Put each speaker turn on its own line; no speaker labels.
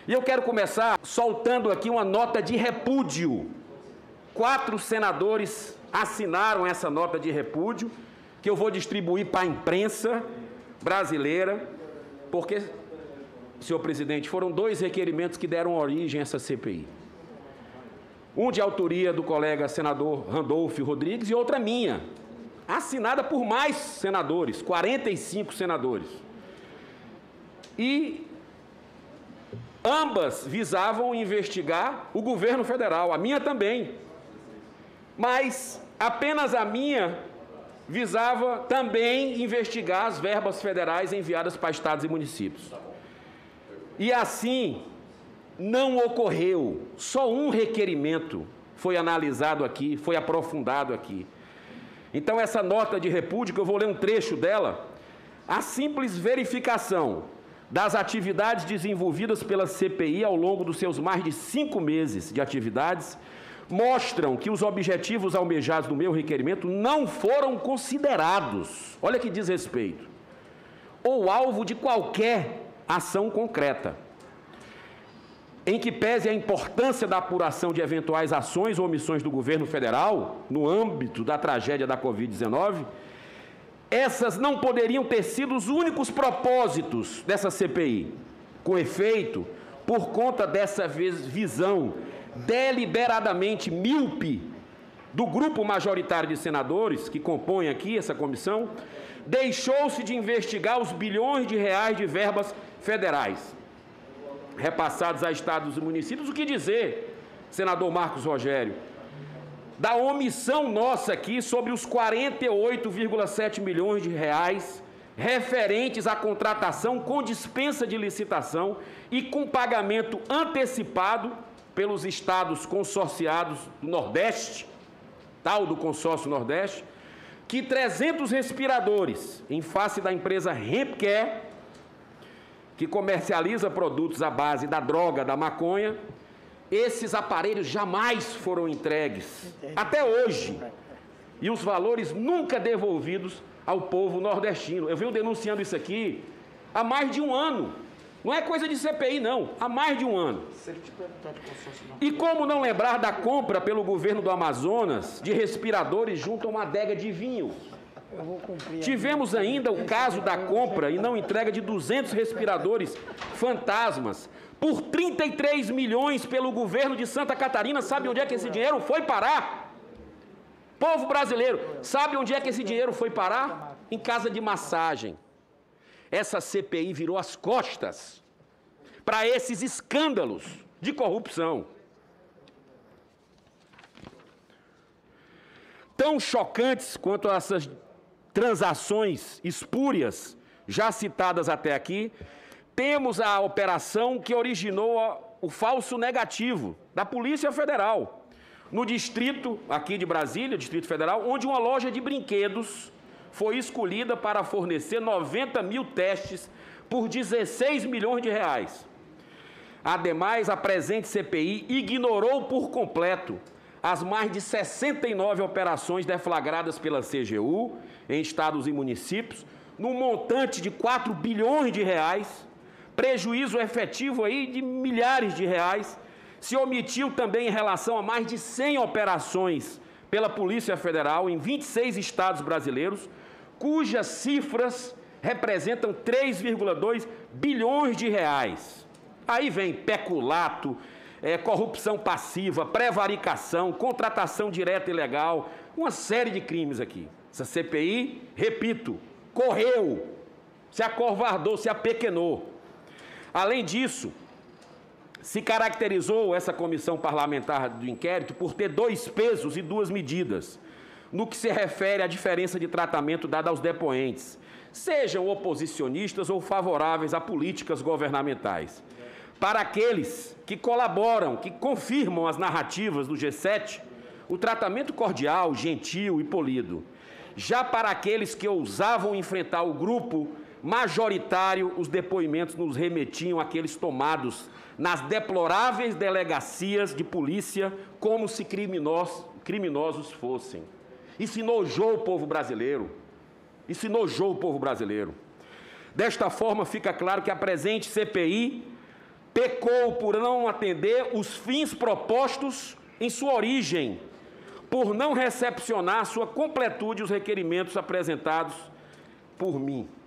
E eu quero começar soltando aqui uma nota de repúdio. 4 senadores assinaram essa nota de repúdio, que eu vou distribuir para a imprensa brasileira, porque, senhor presidente, foram 2 requerimentos que deram origem a essa CPI. Um de autoria do colega senador Randolfo Rodrigues e outra minha, assinada por mais senadores, 45 senadores. E ambas visavam investigar o governo federal, a minha também. Mas apenas a minha visava também investigar as verbas federais enviadas para estados e municípios. E assim não ocorreu. Só um requerimento foi analisado aqui, foi aprofundado aqui. Então essa nota de repúdio, que eu vou ler um trecho dela, a simples verificação das atividades desenvolvidas pela CPI ao longo dos seus mais de 5 meses de atividades, mostram que os objetivos almejados no meu requerimento não foram considerados, olha que desrespeito, ou alvo de qualquer ação concreta, em que pese a importância da apuração de eventuais ações ou omissões do governo federal no âmbito da tragédia da Covid-19, essas não poderiam ter sido os únicos propósitos dessa CPI. Com efeito, por conta dessa visão deliberadamente míope do grupo majoritário de senadores que compõem aqui essa comissão, deixou-se de investigar os bilhões de reais de verbas federais repassados a estados e municípios. O que dizer, senador Marcos Rogério, da omissão nossa aqui sobre os 48,7 milhões de reais referentes à contratação com dispensa de licitação e com pagamento antecipado pelos estados consorciados do Nordeste, tal do consórcio Nordeste, que 300 respiradores, em face da empresa Hempcare, que comercializa produtos à base da droga, da maconha, esses aparelhos jamais foram entregues, até hoje, e os valores nunca devolvidos ao povo nordestino. Eu venho denunciando isso aqui há mais de 1 ano. Não é coisa de CPI, não. Há mais de 1 ano. E como não lembrar da compra pelo governo do Amazonas de respiradores junto a uma adega de vinho? Tivemos ainda o caso da compra e não entrega de 200 respiradores fantasmas por 33 milhões pelo governo de Santa Catarina. Sabe onde é que esse dinheiro foi parar? Povo brasileiro, sabe onde é que esse dinheiro foi parar? Em casa de massagem. Essa CPI virou as costas para esses escândalos de corrupção. Tão chocantes quanto essas transações espúrias, já citadas até aqui, temos a operação que originou o falso negativo da Polícia Federal, no distrito aqui de Brasília, Distrito Federal, onde uma loja de brinquedos foi escolhida para fornecer 90 mil testes por 16 milhões de reais. Ademais, a presente CPI ignorou por completo as mais de 69 operações deflagradas pela CGU em estados e municípios, no montante de 4 bilhões de reais, prejuízo efetivo aí de milhares de reais. Se omitiu também em relação a mais de 100 operações pela Polícia Federal em 26 estados brasileiros, cujas cifras representam 3,2 bilhões de reais. Aí vem peculato, corrupção passiva, prevaricação, contratação direta ilegal, uma série de crimes aqui. Essa CPI, repito, correu, se acovardou, se apequenou. Além disso, se caracterizou essa comissão parlamentar do inquérito por ter 2 pesos e 2 medidas, no que se refere à diferença de tratamento dada aos depoentes, sejam oposicionistas ou favoráveis a políticas governamentais. Para aqueles que colaboram, que confirmam as narrativas do G7, o tratamento cordial, gentil e polido. Já para aqueles que ousavam enfrentar o grupo majoritário, os depoimentos nos remetiam àqueles tomados nas deploráveis delegacias de polícia como se criminosos fossem. Isso enojou o povo brasileiro. Isso enojou o povo brasileiro. Desta forma, fica claro que a presente CPI pecou por não atender os fins propostos em sua origem, por não recepcionar sua completude os requerimentos apresentados por mim.